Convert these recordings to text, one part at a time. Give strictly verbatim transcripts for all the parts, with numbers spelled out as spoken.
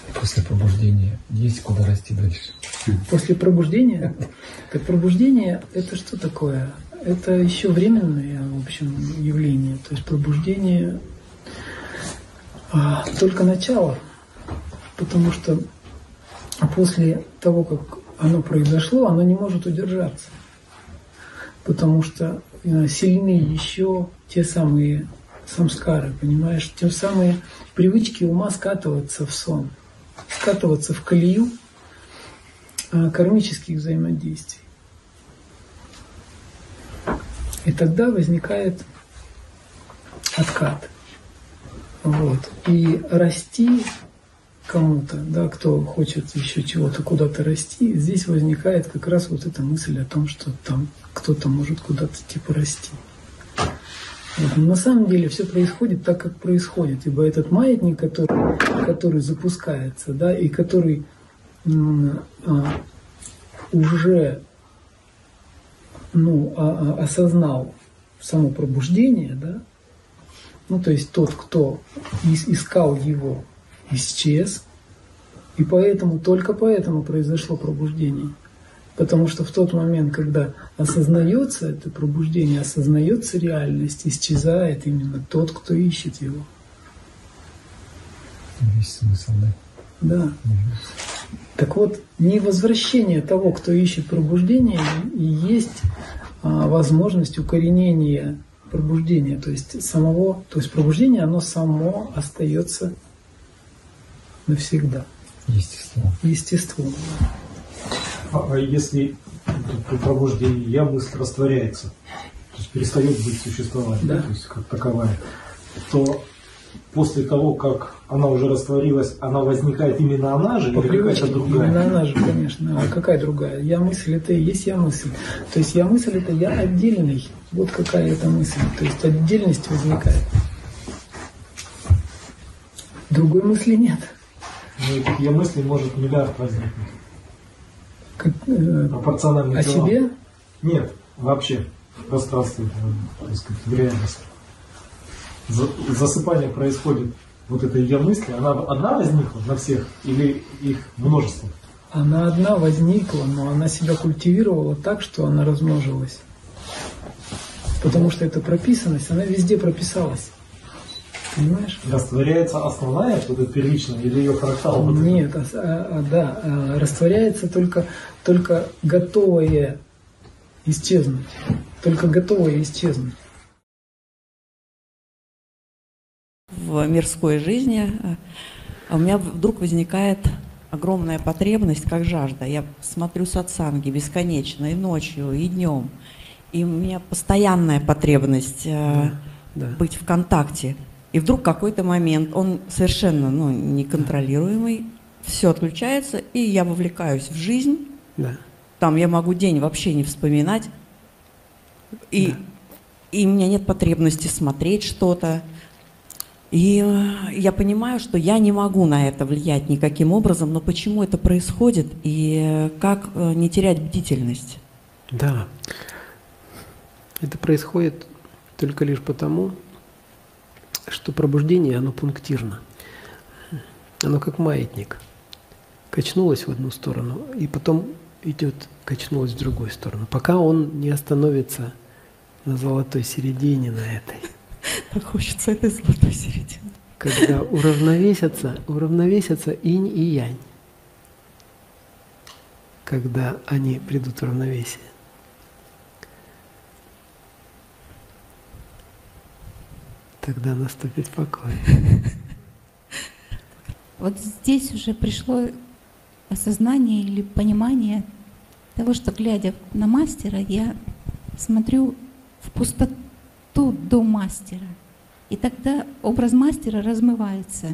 После пробуждения есть куда расти дальше? После пробуждения? Так пробуждение — это что такое? Это еще временное, в общем, явление. То есть пробуждение а, только начало. Потому что после того, как оно произошло, оно не может удержаться. Потому что сильны еще те самые самскары, понимаешь, те самые привычки ума скатываться в сон, скатываться в колею кармических взаимодействий. И тогда возникает откат. Вот. И расти кому-то, да, кто хочет еще чего-то куда-то расти, здесь возникает как раз вот эта мысль о том, что там кто-то может куда-то типа расти. Вот. Но на самом деле все происходит так, как происходит, ибо этот маятник, который, который запускается, да, и который м, а, уже ну, а, а, осознал само пробуждение, да, ну то есть тот, кто искал его, исчез, и поэтому, только поэтому произошло пробуждение. Потому что в тот момент, когда осознается это пробуждение, осознается реальность, исчезает именно тот, кто ищет его. Весь смысл, да? Да. Угу. Так вот, не возвращение того, кто ищет пробуждение, и есть а, возможность укоренения пробуждения. То есть самого, то есть пробуждение, оно само остается навсегда. Естество. Естество. А, а если при пробуждении я мысль растворяется, то есть перестает быть существовать, да. то есть как таковая, то после того, как она уже растворилась, она возникает именно она же, по или привычке, какая-то другая? Именно она же, конечно. А какая другая? Я мысль — это и есть я мысль. То есть я мысль — это я отдельный. Вот какая это мысль. То есть отдельность возникает. Другой мысли нет. Ну, и такие мысли может миллиард возникнуть. Как, э, Пропорционально о делам. себе? Нет, вообще в пространстве, так сказать, в реальности. Засыпание происходит, вот эта я мысли, она одна возникла на всех или их множество? Она одна возникла, но она себя культивировала так, что она размножилась. Потому что это прописанность, она везде прописалась. Понимаешь? Растворяется основная, вот эта первичная, или ее фрактал? Вот Нет, а, а, да, а, растворяется только, только готовое исчезнуть. Только готовое исчезнуть. В мирской жизни у меня вдруг возникает огромная потребность, как жажда. Я смотрю сатсанги бесконечно и ночью, и днем. И у меня постоянная потребность да, да. быть в контакте. И вдруг какой-то момент, он совершенно ну, неконтролируемый, все отключается, и я вовлекаюсь в жизнь. Да. Там я могу день вообще не вспоминать. И, да. и у меня нет потребности смотреть что-то. И я понимаю, что я не могу на это влиять никаким образом, но почему это происходит и как не терять бдительность? Да. Это происходит только лишь потому, что пробуждение, оно пунктирно. Оно как маятник. Качнулось в одну сторону, и потом идет, качнулось в другую сторону, пока он не остановится на золотой середине, на этой. Так хочется этой золотой середины. Когда уравновесятся, уравновесятся инь и янь. Когда они придут в равновесие. Тогда наступит покой. Вот здесь уже пришло осознание или понимание того, что, глядя на мастера, я смотрю в пустоту до мастера. И тогда образ мастера размывается.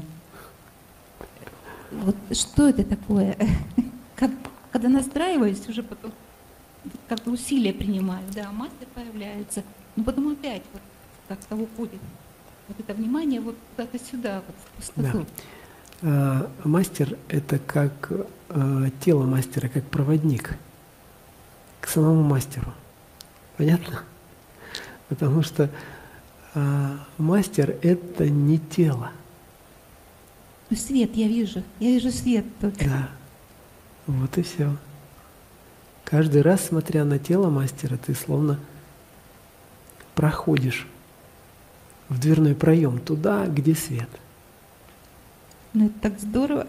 Вот что это такое? Когда настраиваюсь, уже потом как-то усилия принимаю, да, мастер появляется, но потом опять вот как-то уходит. Вот это внимание вот куда-то сюда, вот в пустоту. Да. А, мастер — это как а, тело мастера, как проводник к самому мастеру. Понятно? Потому что а, мастер — это не тело. Ну, свет я вижу, я вижу свет тут. Да. Вот и все. Каждый раз, смотря на тело мастера, ты словно проходишь в дверной проем туда, где свет. Ну, это так здорово.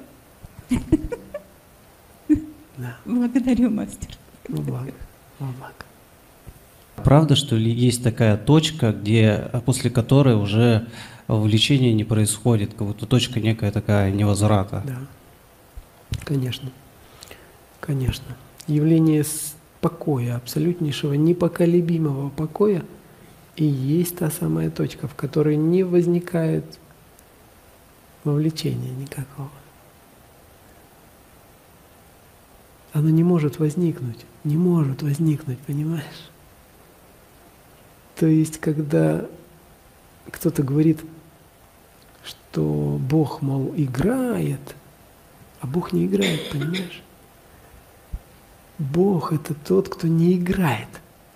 Да. Благодарю, мастер. Во благо. Во благо. Правда, что ли есть такая точка, где, после которой уже влечение не происходит, как будто точка некая такая невозврата? Да. Конечно. Конечно. Явление покоя, абсолютнейшего, непоколебимого покоя, и есть та самая точка, в которой не возникает вовлечения никакого. Оно не может возникнуть, не может возникнуть, понимаешь? То есть, когда кто-то говорит, что Бог, мол, играет, а Бог не играет, понимаешь? Бог — это тот, кто не играет.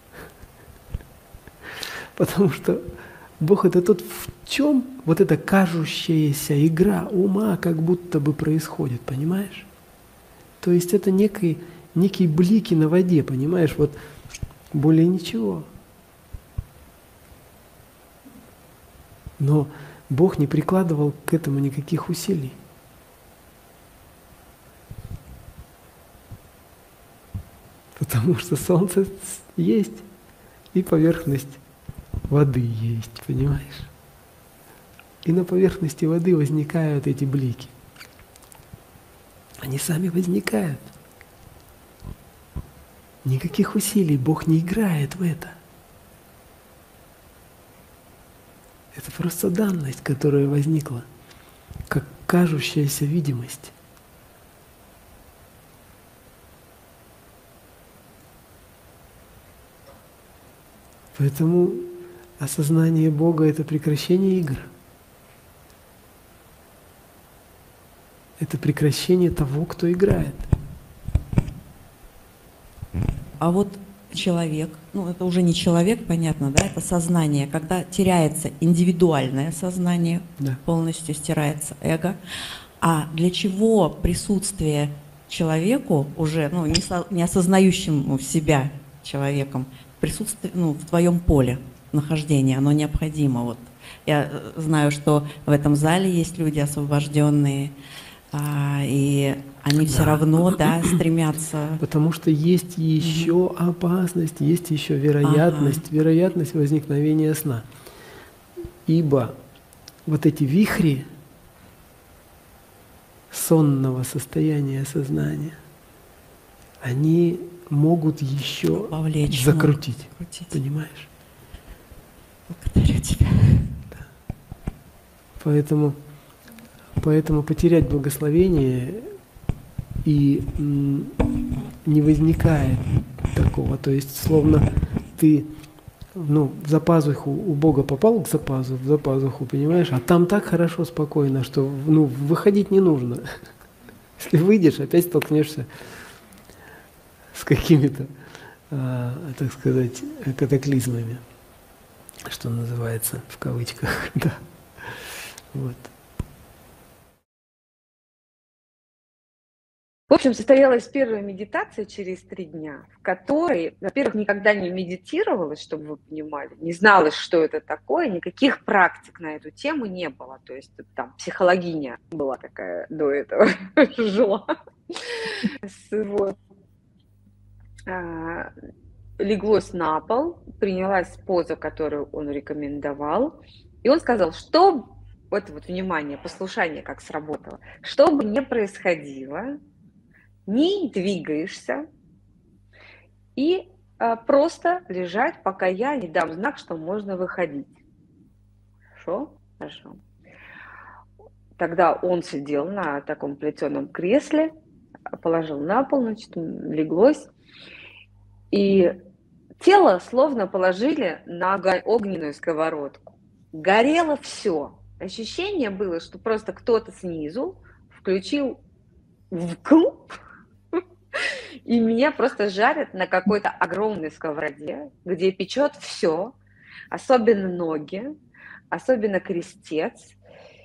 Потому что Бог — это тот, в чем вот эта кажущаяся игра ума как будто бы происходит, понимаешь? То есть это некий, некие блики на воде, понимаешь? Вот более ничего. Но Бог не прикладывал к этому никаких усилий. Потому что солнце есть, и поверхность воды есть, понимаешь? И на поверхности воды возникают эти блики. Они сами возникают. Никаких усилий Бог не играет в это. Это просто данность, которая возникла, как кажущаяся видимость. Поэтому осознание Бога — это прекращение игр. Это прекращение того, кто играет. А вот человек, ну это уже не человек, понятно, да, это сознание, когда теряется индивидуальное сознание, Да. полностью стирается эго. А для чего присутствие человеку, уже ну, не, со, не осознающему себя человеком, присутствие ну, в твоем поле нахождения, оно необходимо? Вот. Я знаю, что в этом зале есть люди освобожденные, а, и они все Да. равно да, стремятся. Потому что есть еще опасность, есть еще вероятность, Ага. вероятность возникновения сна. Ибо вот эти вихри сонного состояния сознания, они могут еще Повлечь, закрутить, могут закрутить. понимаешь? Благодарю тебя. Поэтому, поэтому потерять благословение и м, не возникает такого. То есть, словно ты ну, за пазуху у Бога попал за пазуху, за пазуху, понимаешь? А там так хорошо, спокойно, что ну, выходить не нужно. Если выйдешь, опять столкнешься с какими-то, а, так сказать, катаклизмами, что называется, в кавычках, да. Вот. В общем, состоялась первая медитация через три дня, в которой, во-первых, никогда не медитировалась, чтобы вы понимали, не зналась, что это такое, никаких практик на эту тему не было. То есть там психологиня была такая до этого, жила. Вот. Леглось на пол, принялась поза, которую он рекомендовал, и он сказал, что, вот, вот внимание, послушание как сработало, что бы ни происходило, не двигаешься и а, просто лежать, пока я не дам знак, что можно выходить. Хорошо? Хорошо. Тогда он сидел на таком плетеном кресле, положил на пол, значит, леглось, и тело словно положили на огненную сковородку. Горело все. Ощущение было, что просто кто-то снизу включил вкл, и меня просто жарят на какой-то огромной сковороде, где печет все, особенно ноги, особенно крестец.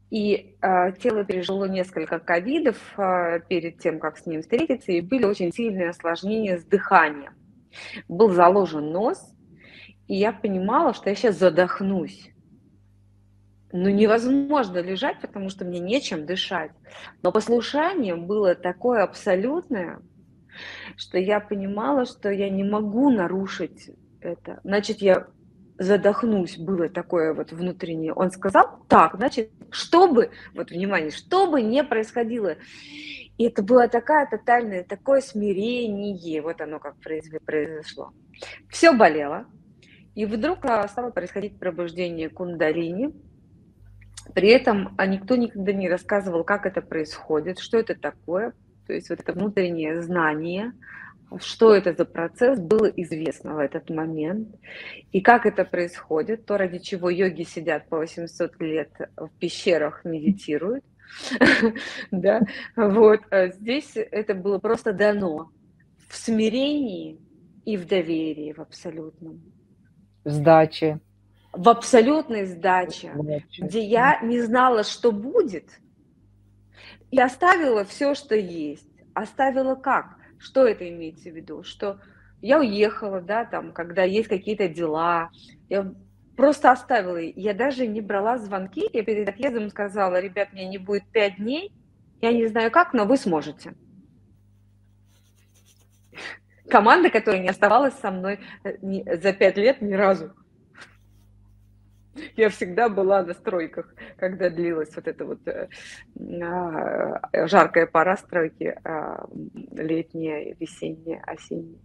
И э, тело пережило несколько ковидов э, перед тем, как с ним встретиться, и были очень сильные осложнения с дыханием. Был заложен нос, и я понимала, что я сейчас задохнусь. Ну, невозможно лежать, потому что мне нечем дышать. Но послушание было такое абсолютное, что я понимала, что я не могу нарушить это. Значит, я задохнусь, было такое вот внутреннее. Он сказал, так, значит, чтобы, вот внимание, что бы ни происходило. И это было такое тотальное, такое смирение, вот оно как произошло. Все болело, и вдруг стало происходить пробуждение кундалини. При этом никто никогда не рассказывал, как это происходит, что это такое. То есть вот это внутреннее знание, что это за процесс, было известно в этот момент. И как это происходит, то, ради чего йоги сидят по восемьсот лет в пещерах, медитируют. Да, вот. Здесь это было просто дано в смирении и в доверии, в абсолютном. Сдачи. В абсолютной сдаче, где я не знала, что будет, и оставила все, что есть. Оставила как? Что это имеется в виду? Что я уехала, да, там, когда есть какие-то дела, я просто оставила. Я даже не брала звонки, я перед отъездом сказала, ребят, меня не будет пять дней, я не знаю как, но вы сможете. Команда, которая не оставалась со мной за пять лет ни разу. Я всегда была на стройках, когда длилась вот эта вот э, э, жаркая пора стройки, э, летняя, весенняя, осенняя.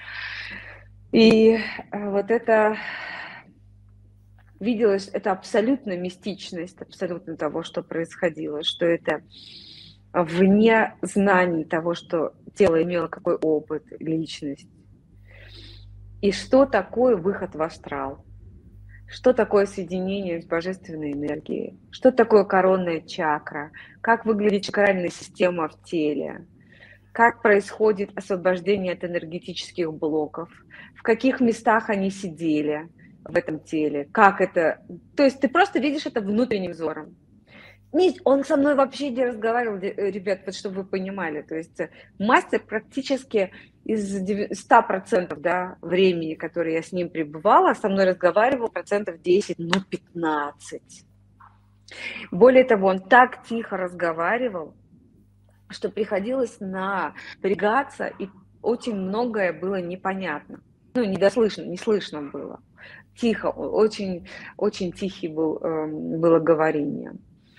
И э, вот это виделось, это абсолютно мистичность, абсолютно того, что происходило, что это вне знаний того, что тело имело какой опыт, личность. И что такое выход в астрал? Что такое соединение с божественной энергией? Что такое коронная чакра? Как выглядит чакральная система в теле? Как происходит освобождение от энергетических блоков? В каких местах они сидели в этом теле? Как это? То есть ты просто видишь это внутренним взором. Он со мной вообще не разговаривал, ребят, вот чтобы вы понимали. То есть мастер практически из ста процентов, да, времени, которое я с ним пребывала, со мной разговаривал процентов десять, ну пятнадцать. Более того, он так тихо разговаривал, что приходилось напрягаться, и очень многое было непонятно. Ну, недослышно, не слышно было. Тихо, очень, очень тихий был, было говорение.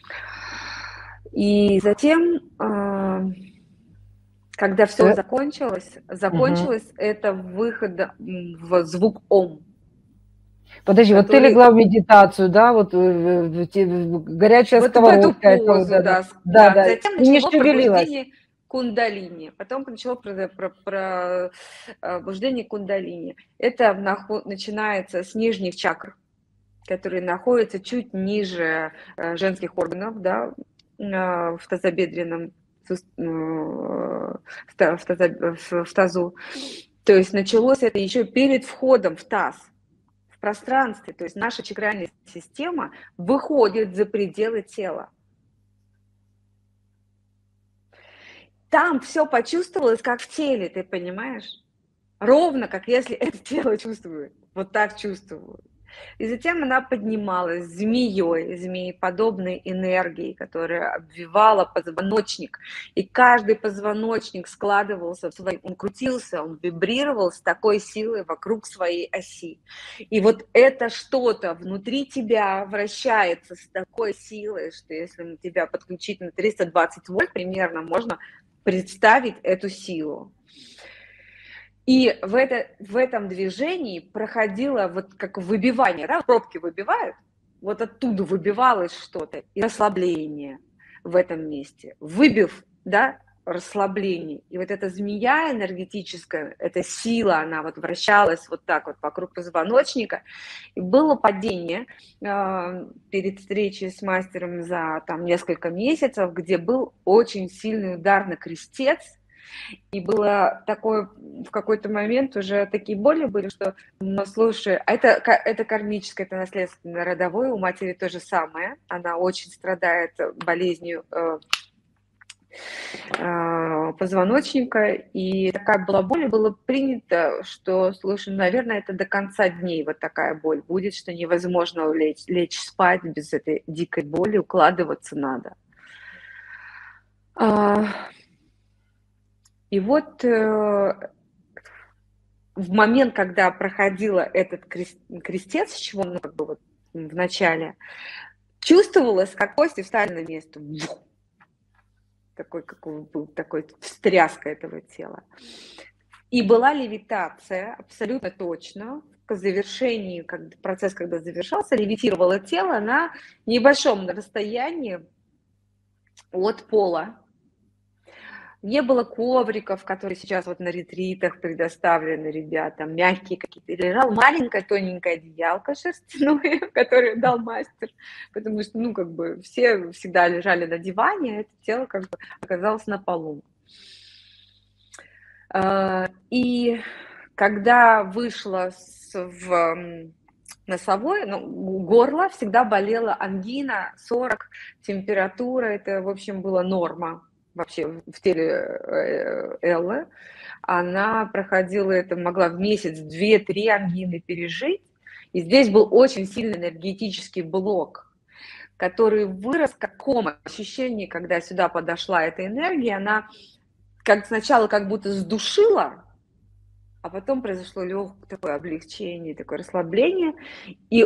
И затем, когда все закончилось, закончилось угу. это выходом в звук ом. Подожди, который... вот ты легла в медитацию, да, вот в, в, в, горячая вот сковородка. В эту позу, это, да, да, да, да. Затем начало пробуждение кундалини, потом начало пробуждение кундалини. Это начинается с нижних чакр, которые находятся чуть ниже женских органов, да, в тазобедренном, в тазу. То есть началось это еще перед входом в таз, в пространстве. То есть наша чакральная система выходит за пределы тела. Там все почувствовалось, как в теле, ты понимаешь? Ровно, как если это тело чувствует. Вот так чувствую. И затем она поднималась змеей, змееподобной энергией, которая обвивала позвоночник. И каждый позвоночник складывался в свой... Он крутился, он вибрировал с такой силой вокруг своей оси. И вот это что-то внутри тебя вращается с такой силой, что если тебя подключить на триста двадцать вольт примерно, можно представить эту силу. И в, это, в этом движении проходило вот как выбивание, да, пробки выбивают, вот оттуда выбивалось что-то, и расслабление в этом месте. Выбив, да, расслабление. И вот эта змея энергетическая, эта сила, она вот вращалась вот так вот вокруг позвоночника. И было падение э, перед встречей с мастером за там несколько месяцев, где был очень сильный удар на крестец. И было такое, в какой-то момент уже такие боли были, что, ну, слушай, а это, это кармическое, это наследственное, родовое, у матери то же самое. Она очень страдает болезнью э, э, позвоночника. И такая была боль, и было принято, что, слушай, наверное, это до конца дней вот такая боль будет, что невозможно лечь, лечь спать без этой дикой боли, укладываться надо. И вот э, в момент, когда проходила этот крест, крестец, с чего, ну, как бы вот в начале, чувствовалось, как кости встали на место. Такой, какой был такой встряска этого тела. И была левитация, абсолютно точно. К завершении, как процесс, когда завершался, левитировало тело на небольшом расстоянии от пола. Не было ковриков, которые сейчас вот на ретритах предоставлены ребятам, мягкие какие-то. Лежала маленькая тоненькая одеялка шерстяное, которую дал мастер, потому что, ну, как бы все всегда лежали на диване, а это тело как бы оказалось на полу. И когда вышла в носовое, ну, горло, всегда болела ангина, сорок, температура, это, в общем, была норма. Вообще в теле Эллы, она проходила это, могла в месяц две-три ангины пережить, и здесь был очень сильный энергетический блок, который вырос как ком, ощущение, когда сюда подошла эта энергия, она как сначала как будто сдушила, а потом произошло легкое такое облегчение, такое расслабление, и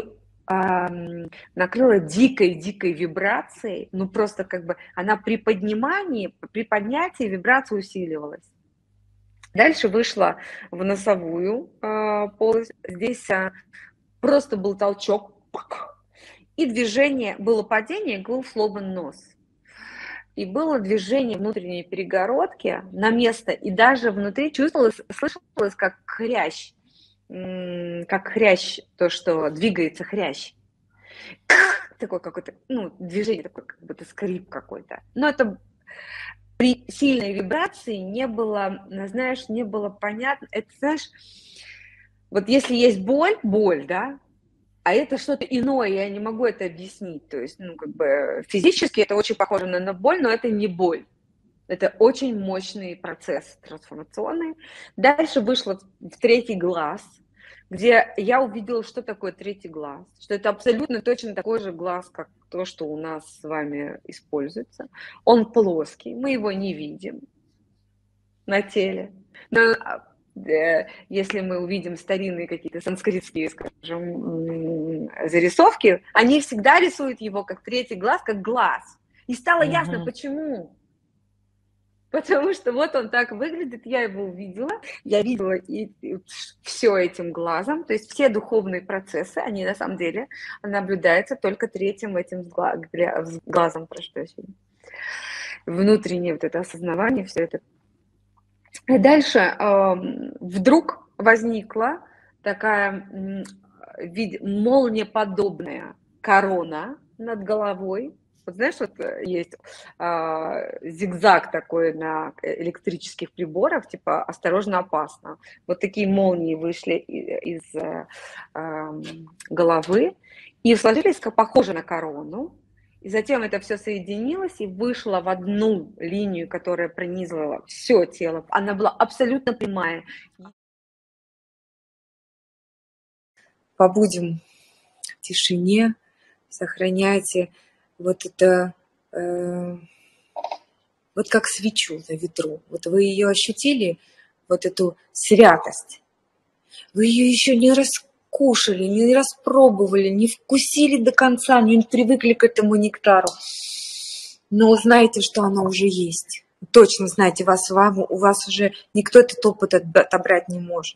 накрыла дикой-дикой вибрацией, ну просто как бы она при поднимании, при поднятии вибрация усиливалась. Дальше вышла в носовую э, полость, здесь э, просто был толчок, и движение, было падение, был сломан нос. И было движение внутренней перегородки на место, и даже внутри чувствовалось, слышалось как хрящ, как хрящ, то, что двигается хрящ. Такое какое-то, ну, движение, такое, как будто скрип какой-то. Но это при сильной вибрации не было, знаешь, не было понятно. Это, знаешь, вот если есть боль, боль, да, а это что-то иное, я не могу это объяснить. То есть, ну, как бы физически это очень похоже на боль, но это не боль. Это очень мощный процесс трансформационный. Дальше вышла в третий глаз, где я увидела, что такое третий глаз, что это абсолютно точно такой же глаз, как то, что у нас с вами используется. Он плоский, мы его не видим на теле. Но если мы увидим старинные какие-то санскритские, скажем, зарисовки, они всегда рисуют его как третий глаз, как глаз. И стало uh-huh. ясно, почему. Потому что вот он так выглядит, я его увидела, я видела и, и все этим глазом, то есть все духовные процессы, они на самом деле наблюдаются только третьим этим глазом, прошу прощения. Внутреннее вот это осознавание, все это. И дальше э, вдруг возникла такая э, вид, молниеподобная корона над головой. Вот знаешь, вот есть э, зигзаг такой на электрических приборах, типа «осторожно, опасно». Вот такие молнии вышли из, из э, э, головы и сложились как похоже на корону. И затем это все соединилось и вышло в одну линию, которая пронизывала все тело. Она была абсолютно прямая. Побудем в тишине, сохраняйте вот это, э, вот как свечу на ветру. Вот вы ее ощутили, вот эту святость. Вы ее еще не раскушали, не распробовали, не вкусили до конца, не привыкли к этому нектару. Но знаете, что она уже есть. Точно знаете, вас, вам, у вас уже никто этот опыт отобрать не может.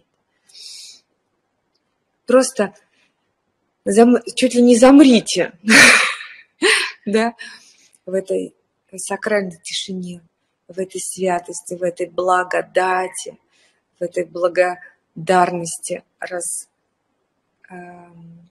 Просто зам, чуть ли не замрите. Да, в этой сакральной тишине, в этой святости, в этой благодати, в этой благодарности раз, э,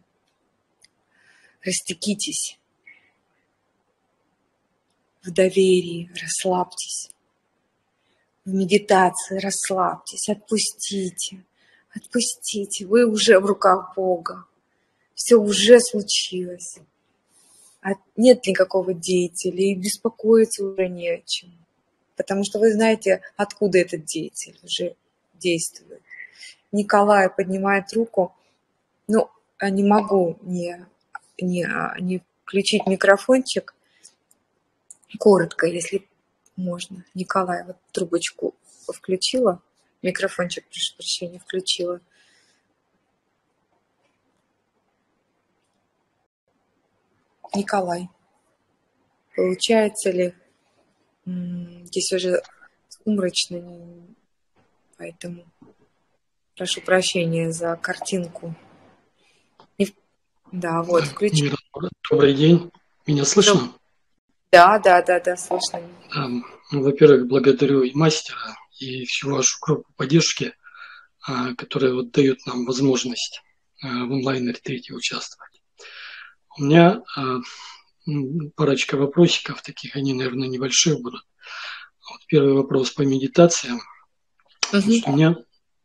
растекитесь в доверии, расслабьтесь, в медитации, расслабьтесь, отпустите, отпустите. Вы уже в руках Бога. Все уже случилось. А нет никакого деятеля, и беспокоиться уже не о чем. Потому что вы знаете, откуда этот деятель уже действует. Николай поднимает руку. Ну, не могу не, не, не включить микрофончик. Коротко, если можно. Николай, вот трубочку включила. Микрофончик, прошу прощения, включила. Николай, получается ли, здесь уже сумрачно, поэтому прошу прощения за картинку. Да, вот, включи. Добрый день, меня слышно? Да, да, да, да, слышно. Во-первых, благодарю и мастера, и всю вашу группу поддержки, которая вот дает нам возможность в онлайн-ретрите участвовать. У меня парочка вопросиков, таких они, наверное, небольшие будут. Вот первый вопрос по медитациям. Uh-huh. У меня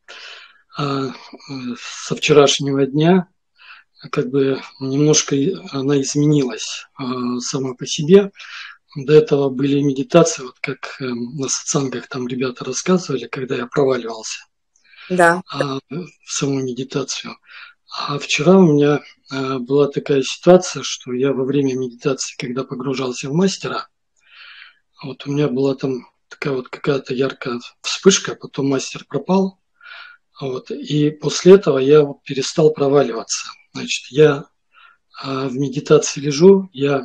со вчерашнего дня как бы немножко она изменилась сама по себе. До этого были медитации, вот как на сатсангах там ребята рассказывали, когда я проваливался да. в саму медитацию. А вчера у меня была такая ситуация, что я во время медитации, когда погружался в мастера, вот у меня была там такая вот какая-то яркая вспышка, потом мастер пропал, вот, и после этого я вот перестал проваливаться. Значит, я а, в медитации лежу, я,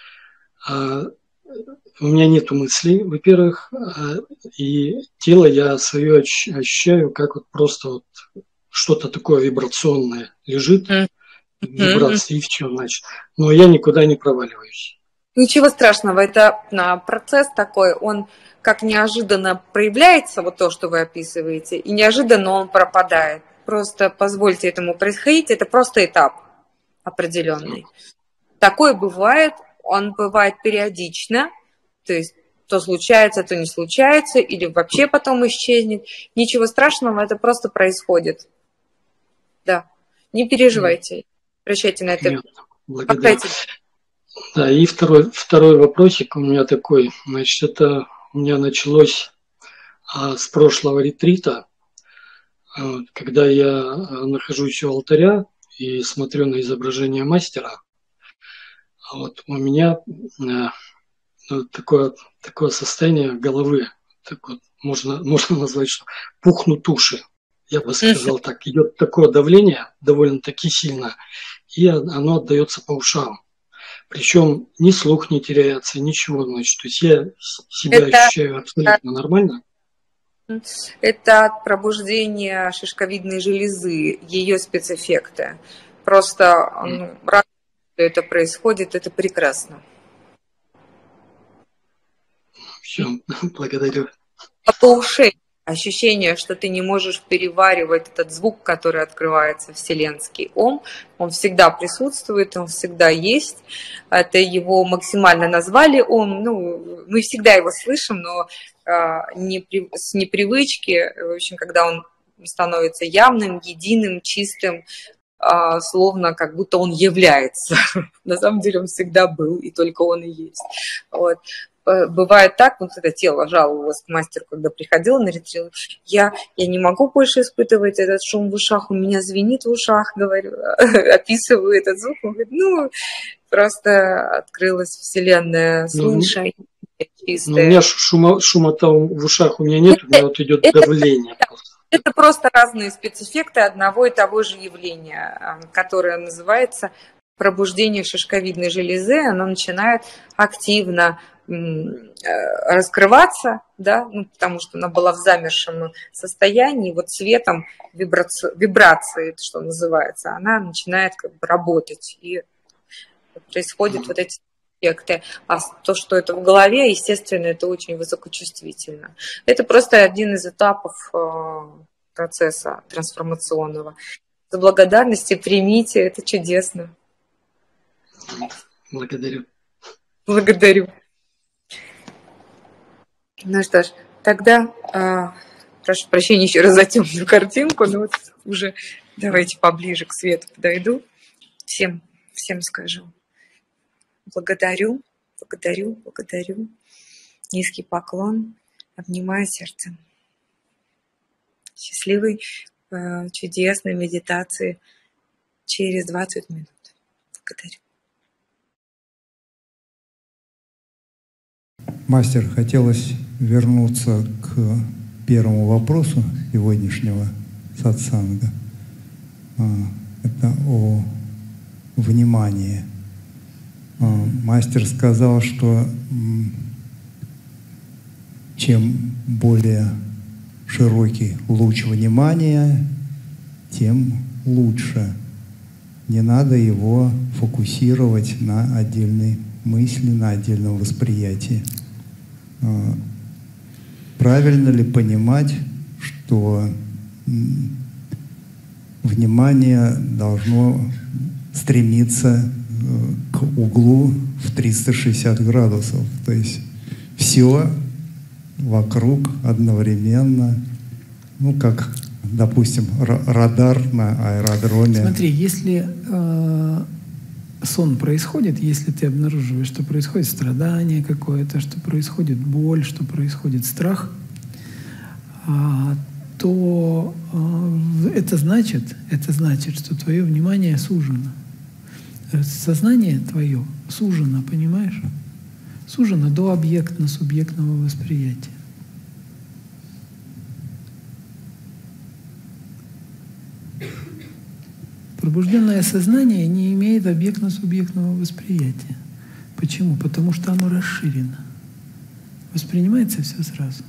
а, у меня нету мыслей, во-первых, а, и тело я свое ощущаю, как вот просто вот что-то такое вибрационное лежит, mm-hmm. вибрации, и все, значит. Но я никуда не проваливаюсь. Ничего страшного, это процесс такой, он как неожиданно проявляется, вот то, что вы описываете, и неожиданно он пропадает. Просто позвольте этому происходить, это просто этап определенный. Такое бывает, он бывает периодично, то есть то случается, то не случается, или вообще потом исчезнет. Ничего страшного, это просто происходит. Да, не переживайте, обращайте на это. Нет, благодарю. Да, и второй, второй вопросик у меня такой, значит, это у меня началось а, с прошлого ретрита, а, когда я а, нахожусь у алтаря и смотрю на изображение мастера, а вот у меня а, ну, такое, такое состояние головы, так вот, можно, можно назвать, что пухнут уши. Я бы сказал так, идет такое давление довольно-таки сильно, и оно отдается по ушам. Причем ни слух не теряется, ничего, значит, то есть я себя это, ощущаю абсолютно нормально. Это от пробуждения шишковидной железы, ее спецэффекты. Просто ну, раз это происходит, это прекрасно. Все, благодарю. А по ушей ощущение, что ты не можешь переваривать этот звук, который открывается, вселенский ом, он всегда присутствует, он всегда есть. Это его максимально назвали ом, ну, мы всегда его слышим, но а, не, с непривычки, в общем, когда он становится явным, единым, чистым, а, словно как будто он является. На самом деле он всегда был, и только он и есть. Вот. Бывает так, вот это тело жаловалось к мастеру, когда приходила на ретрит, я, я не могу больше испытывать этот шум в ушах, у меня звенит в ушах, говорю, описываю этот звук, он говорит, ну, просто открылась вселенная, слушай, ну, чистая. У меня шума, шума-то в ушах у меня нет, это, у меня вот идет это, давление. Это, это просто разные спецэффекты одного и того же явления, которое называется пробуждение шишковидной железы, оно начинает активно раскрываться, да, ну, потому что она была в замершем состоянии, вот светом вибрации, вибрации, что называется, она начинает как бы работать, и происходят вот эти эффекты. А то, что это в голове, естественно, это очень высокочувствительно. Это просто один из этапов процесса трансформационного. За благодарности примите, это чудесно. Благодарю. Благодарю. Ну что ж, Тогда, а, прошу прощения еще раз за темную картинку, но вот уже давайте поближе к свету подойду. Всем, всем скажу. Благодарю, благодарю, благодарю. Низкий поклон, обнимаю сердцем. Счастливой, э, чудесной медитации через двадцать минут. Благодарю. Мастер, хотелось вернуться к первому вопросу сегодняшнего сатсанга. Это о внимании. Мастер сказал, что чем более широкий луч внимания, тем лучше. Не надо его фокусировать на отдельной мысли, на отдельном восприятии. Правильно ли понимать, что внимание должно стремиться к углу в триста шестьдесят градусов? То есть все вокруг одновременно, ну как, допустим, радар на аэродроме. Смотри, если э, сон происходит, если ты обнаруживаешь, что происходит страдание какое-то, что происходит боль, что происходит страх, э, то э, это значит, это значит, что твое внимание сужено. Сознание твое сужено, понимаешь? Сужено до объектно-субъектного восприятия. Пробужденное сознание не имеет объектно-субъектного восприятия. Почему? Потому что оно расширено. Воспринимается все сразу.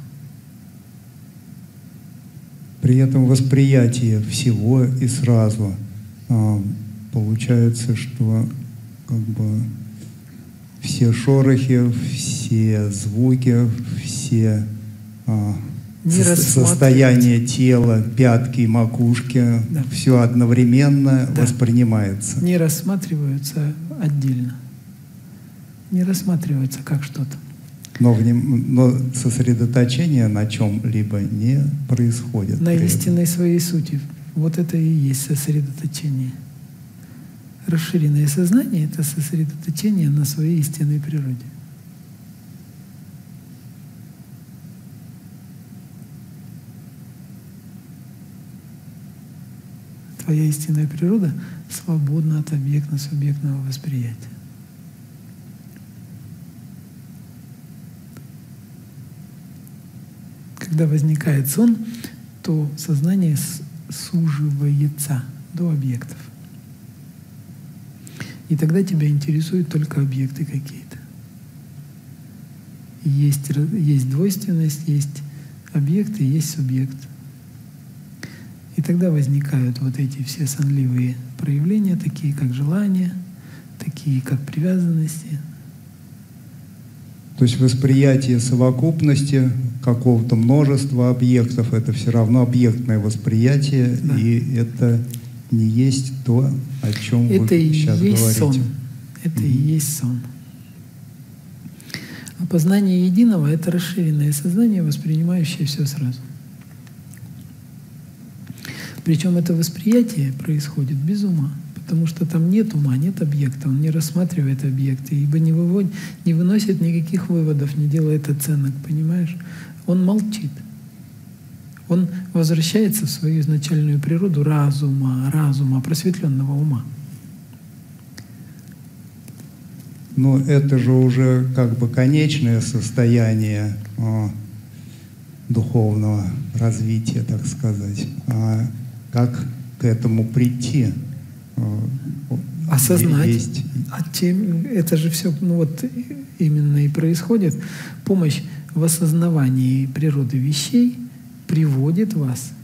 При этом восприятие всего и сразу. Получается, что как бы все шорохи, все звуки, все а, со- состояние тела, пятки, макушки, да. все одновременно да. воспринимается. Не рассматриваются отдельно. Не рассматриваются как что-то. Но, вним... Но сосредоточение на чем-либо не происходит. На истинной своей сути. Вот это и есть сосредоточение. Расширенное сознание — это сосредоточение на своей истинной природе. Твоя истинная природа свободна от объектно-субъектного восприятия. Когда возникает сон, то сознание суживается до объектов. И тогда тебя интересуют только объекты какие-то. Есть, есть двойственность, есть объект и есть субъект. И тогда возникают вот эти все сонливые проявления, такие как желания, такие как привязанности. То есть восприятие совокупности какого-то множества объектов — это все равно объектное восприятие, да. И это не есть то, о чем это вы сейчас есть говорите. Сон. Это mm-hmm. и есть сон. А познание единого — это расширенное сознание, воспринимающее все сразу. Причем это восприятие происходит без ума, потому что там нет ума, нет объекта, он не рассматривает объекты, ибо не, выводит, не выносит никаких выводов, не делает оценок, понимаешь? Он молчит. Он возвращается в свою изначальную природу разума, разума, просветленного ума. Но это же уже как бы конечное состояние а, духовного развития, так сказать. А как к этому прийти? А, Осознать. Есть... А тем, это же все, ну вот именно и происходит. Помощь в осознавании природы вещей приводит вас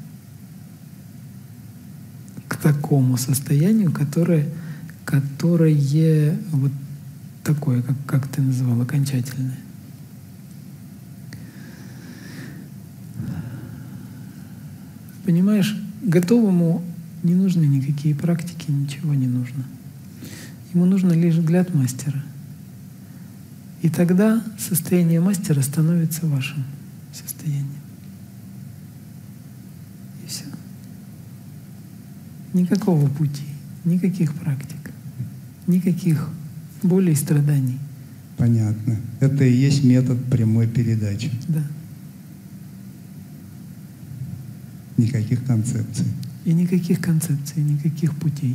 к такому состоянию, которое, которое вот такое, как, как ты называл, окончательное. Понимаешь, готовому не нужны никакие практики, ничего не нужно. Ему нужно лишь взгляд мастера. И тогда состояние мастера становится вашим. состояние. И все. Никакого пути, никаких практик, никаких болей и страданий. Понятно. Это и есть метод прямой передачи. Да. Никаких концепций. И никаких концепций, никаких путей.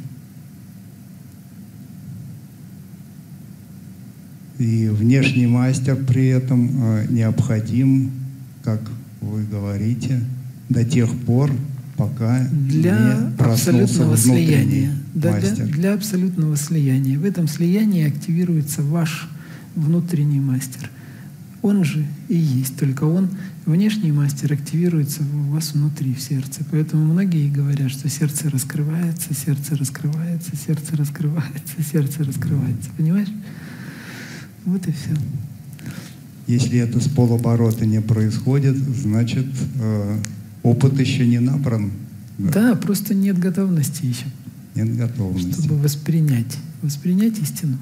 И внешний мастер при этом э, необходим, как вы говорите, до тех пор, пока для не проснулся абсолютного внутренний слияния. Да, для, мастер. для абсолютного слияния. В этом слиянии активируется ваш внутренний мастер. Он же и есть, только он, внешний мастер, активируется у вас внутри, в сердце. Поэтому многие говорят, что сердце раскрывается, сердце раскрывается, сердце раскрывается, сердце раскрывается. Понимаешь? Вот и все. Если это с полоборота не происходит, значит, э, опыт еще не набран. Да, просто нет готовности еще. Нет готовности. Чтобы воспринять, воспринять истину.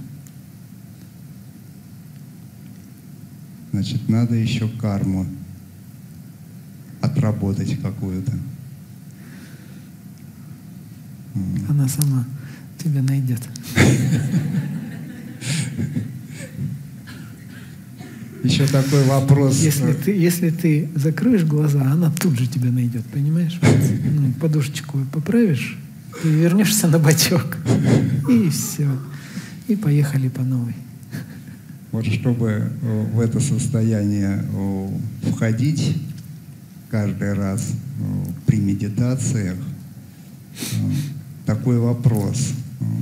Значит, надо еще карму отработать какую-то. Она сама тебя найдет. Еще такой вопрос. Если ты, если ты закроешь глаза, она тут же тебя найдет, понимаешь? Ну, подушечку поправишь, и вернешься на бочок. И все. И поехали по новой. Вот чтобы в это состояние входить каждый раз при медитациях, такой вопрос.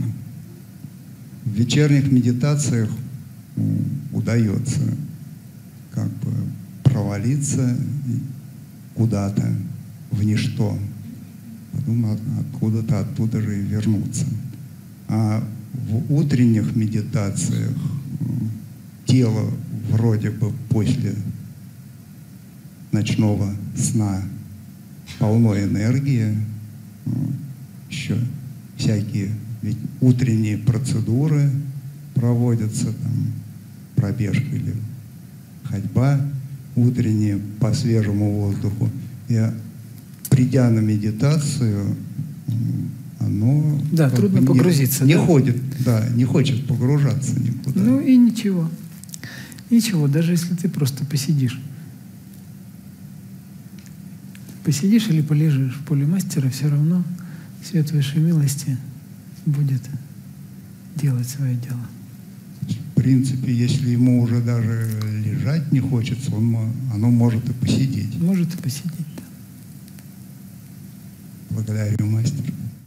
В вечерних медитациях удается как бы провалиться куда-то в ничто, потом откуда-то оттуда же и вернуться. А в утренних медитациях тело вроде бы после ночного сна полно энергии, еще всякие ведь утренние процедуры проводятся, там, пробежка или ходьба утренняя по свежему воздуху. И придя на медитацию, оно да, трудно не, погрузиться. Не да? ходит, да, не хочет погружаться никуда. Ну и ничего. Ничего, даже если ты просто посидишь. Посидишь или полежишь в поле мастера, все равно свет высшей милости будет делать свое дело. В принципе, если ему уже даже лежать не хочется, он, оно может и посидеть. Может и посидеть, да. Благодарю, мастер.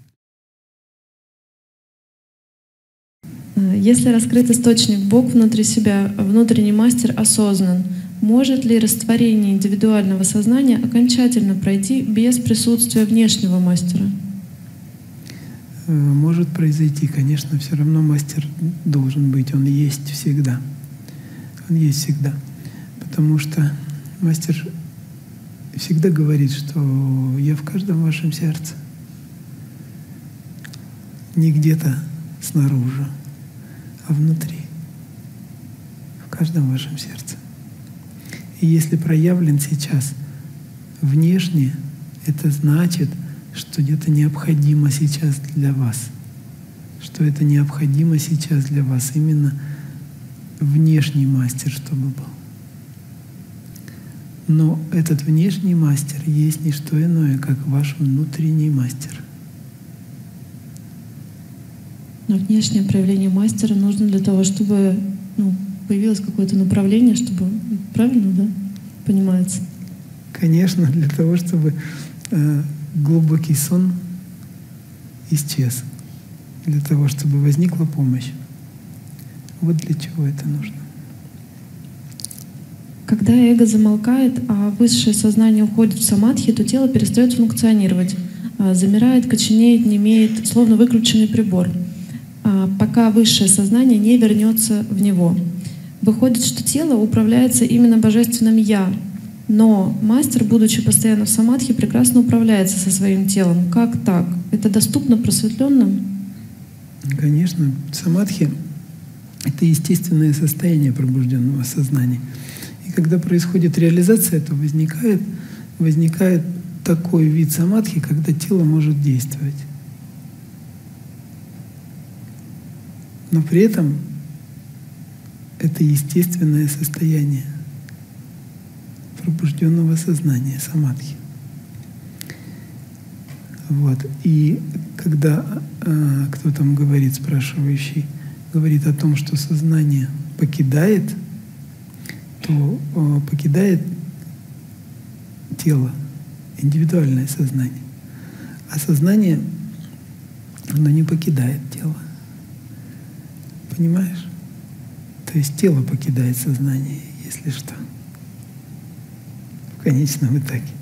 Если раскрыт источник Бог внутри себя, а внутренний мастер осознан, может ли растворение индивидуального сознания окончательно пройти без присутствия внешнего мастера? Может произойти, конечно, все равно мастер должен быть, он есть всегда. Он есть всегда. Потому что мастер всегда говорит, что я в каждом вашем сердце. Не где-то снаружи, а внутри. В каждом вашем сердце. И если проявлен сейчас внешне, это значит, что это необходимо сейчас для вас. Что это необходимо сейчас для вас. Именно внешний мастер, чтобы был. Но этот внешний мастер есть не что иное, как ваш внутренний мастер. Но внешнее проявление мастера нужно для того, чтобы ну, появилось какое-то направление, чтобы... Правильно, да? Понимается? Конечно, для того, чтобы э, глубокий сон исчез. Для того, чтобы возникла помощь. Вот для чего это нужно. Когда эго замолкает, а высшее сознание уходит в самадхи, то тело перестает функционировать. Замирает, коченеет, немеет, словно выключенный прибор. Пока высшее сознание не вернется в него. Выходит, что тело управляется именно божественным «Я». Но мастер, будучи постоянно в самадхи, прекрасно управляется со своим телом. Как так? Это доступно просветленным? Конечно. Самадхи — это естественное состояние пробужденного сознания. И когда происходит реализация, то возникает, возникает такой вид самадхи, когда тело может действовать. Но при этом это естественное состояние пробужденного сознания, самадхи. Вот. И когда э, кто там говорит, спрашивающий, говорит о том, что сознание покидает, то э, покидает тело, индивидуальное сознание. А сознание, оно не покидает тело. Понимаешь? То есть тело покидает сознание, если что. В конечном итоге.